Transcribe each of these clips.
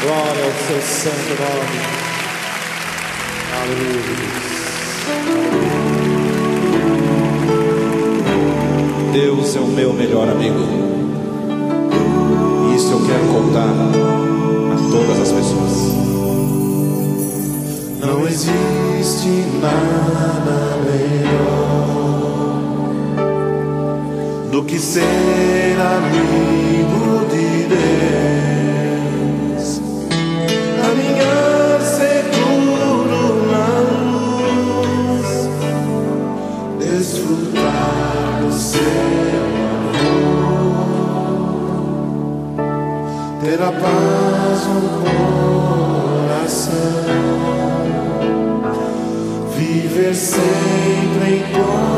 Glória ao seu santo nome. Aleluia. Deus é o meu melhor amigo. E isso eu quero contar a todas as pessoas. Não existe nada melhor do que ser amigo de Deus, caminhar seguro na luz, desfrutar do seu amor, ter a paz no coração, viver sempre em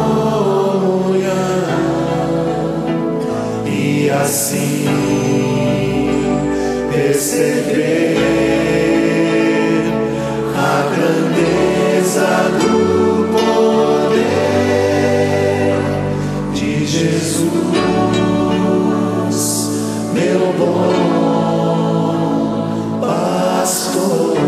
comunhão e assim perceber a grandeza do poder de Jesus, meu bom pastor.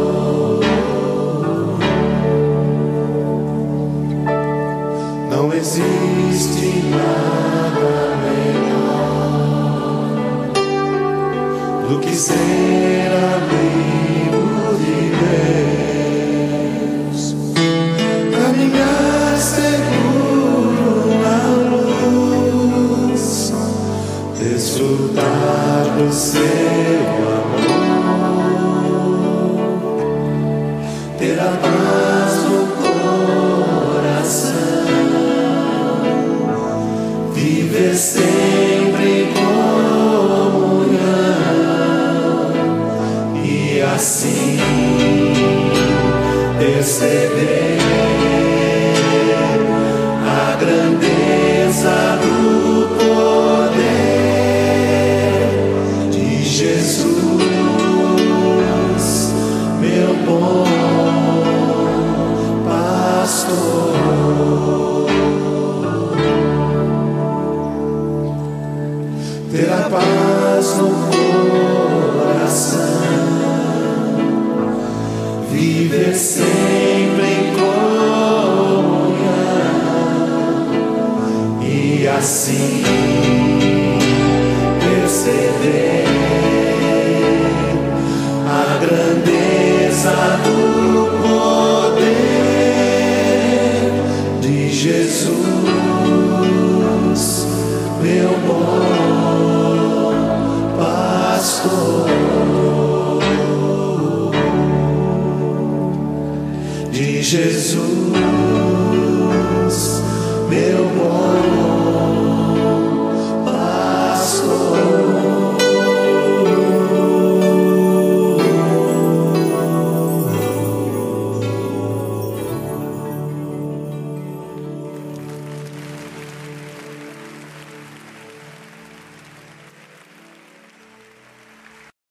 Não existe nada melhor do que ser amigo de Deus, caminhar seguro na luz, desfrutar do seu amor, ter a paz no coração, viver sempre em comunhão e assim perceber a grandeza do poder de Jesus, meu bom pastor. Ter a paz no coração, viver sempre em comunhão e assim perceber a grandeza do poder de Jesus, meu bom pastor, de Jesus, meu bom